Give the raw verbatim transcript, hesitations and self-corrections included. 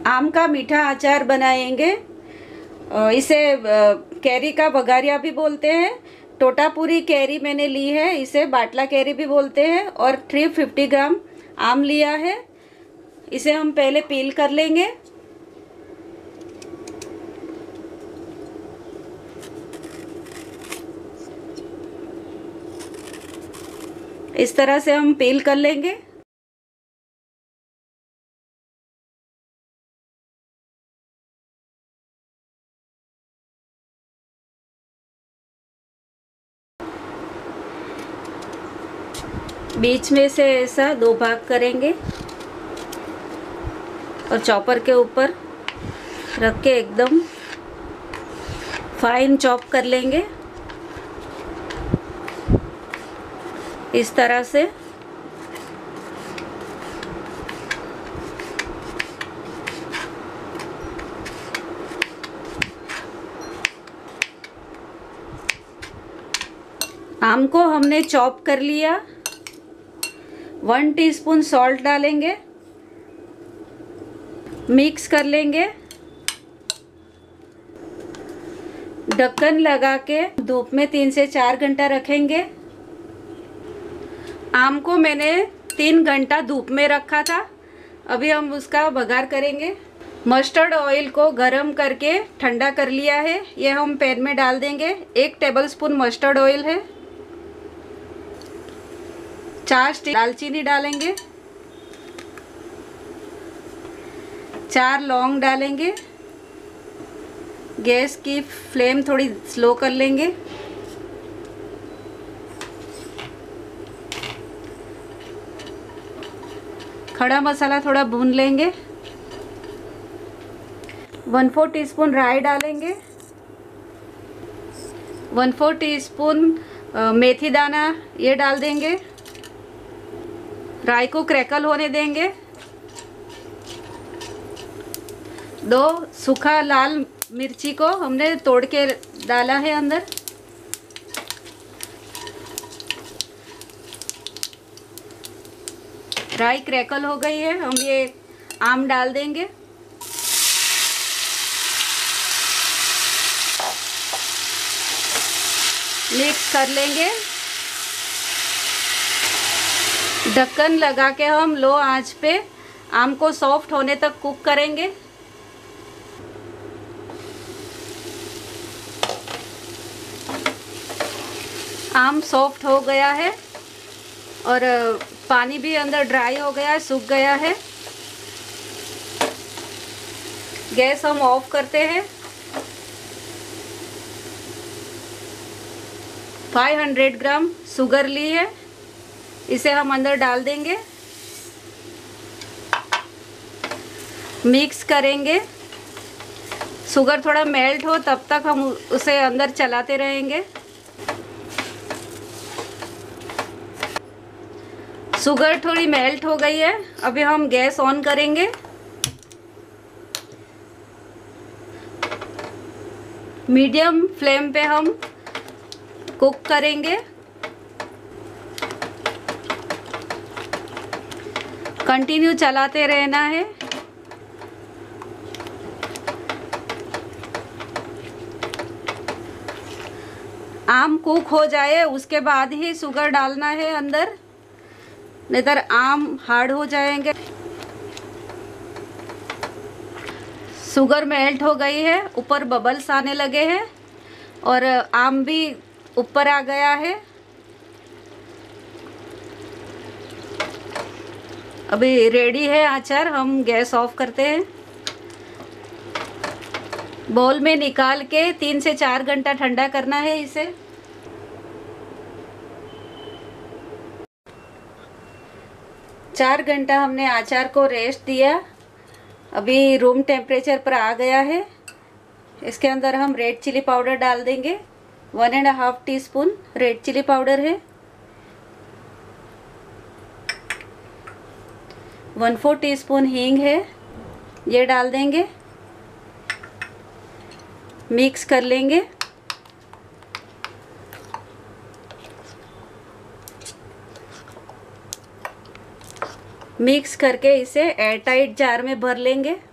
आम का मीठा अचार बनाएंगे। इसे कैरी का बघारिया भी बोलते हैं। टोटापुरी कैरी मैंने ली है, इसे बाटला कैरी भी बोलते हैं। और तीन सौ पचास ग्राम आम लिया है। इसे हम पहले पील कर लेंगे। इस तरह से हम पील कर लेंगे। बीच में से ऐसा दो भाग करेंगे और चॉपर के ऊपर रख के एकदम फाइन चॉप कर लेंगे इस तरह से। आम को हमने चॉप कर लिया। वन टीस्पून सॉल्ट डालेंगे, मिक्स कर लेंगे। ढक्कन लगा के धूप में तीन से चार घंटा रखेंगे। आम को मैंने तीन घंटा धूप में रखा था। अभी हम उसका बघार करेंगे। मस्टर्ड ऑयल को गरम करके ठंडा कर लिया है, ये हम पैन में डाल देंगे। एक टेबलस्पून मस्टर्ड ऑयल है। चार स्टिक दालचीनी डालेंगे। चार लौंग डालेंगे। गैस की फ्लेम थोड़ी स्लो कर लेंगे। खड़ा मसाला थोड़ा भून लेंगे। वन फोर टीस्पून राई डालेंगे। वन फोर टीस्पून मेथी दाना ये डाल देंगे। राई को क्रैकल होने देंगे। दो सूखा लाल मिर्ची को हमने तोड़ के डाला है अंदर। राई क्रैकल हो गई है, हम ये आम डाल देंगे। मिक्स कर लेंगे। ढक्कन लगा के हम लो आंच पे आम को सॉफ्ट होने तक कुक करेंगे। आम सॉफ्ट हो गया है और पानी भी अंदर ड्राई हो गया है, सूख गया है। गैस हम ऑफ करते हैं। पाँच सौ ग्राम शुगर ली है, इसे हम अंदर डाल देंगे। मिक्स करेंगे। शुगर थोड़ा मेल्ट हो तब तक हम उसे अंदर चलाते रहेंगे। शुगर थोड़ी मेल्ट हो गई है, अभी हम गैस ऑन करेंगे। मीडियम फ्लेम पे हम कुक करेंगे। कंटिन्यू चलाते रहना है। आम कुक हो जाए उसके बाद ही शुगर डालना है अंदर, नहीं तो आम हार्ड हो जाएंगे। शुगर मेल्ट हो गई है, ऊपर बबल्स आने लगे हैं और आम भी ऊपर आ गया है। अभी रेडी है अचार, हम गैस ऑफ करते हैं। बाउल में निकाल के तीन से चार घंटा ठंडा करना है इसे। चार घंटा हमने अचार को रेस्ट दिया, अभी रूम टेम्परेचर पर आ गया है। इसके अंदर हम रेड चिली पाउडर डाल देंगे। One and half teaspoon red chili powder है। वन फोर टी स्पून हींग है, ये डाल देंगे। मिक्स कर लेंगे। मिक्स करके इसे एयरटाइट जार में भर लेंगे।